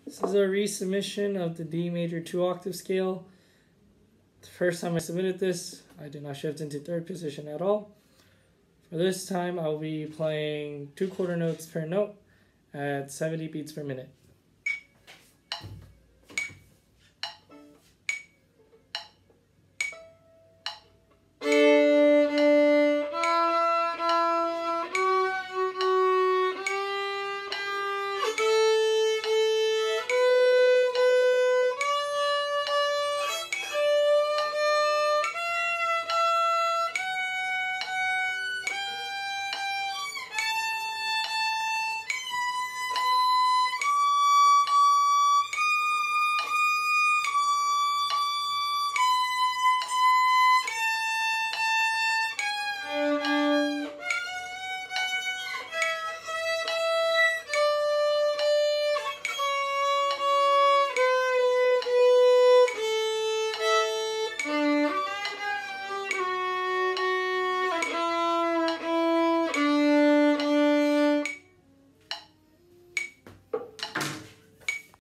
This is a resubmission of the D major 2-octave scale. The first time I submitted this, I did not shift into third position at all. For this time, I'll be playing 2 quarter notes per note at 70 beats per minute.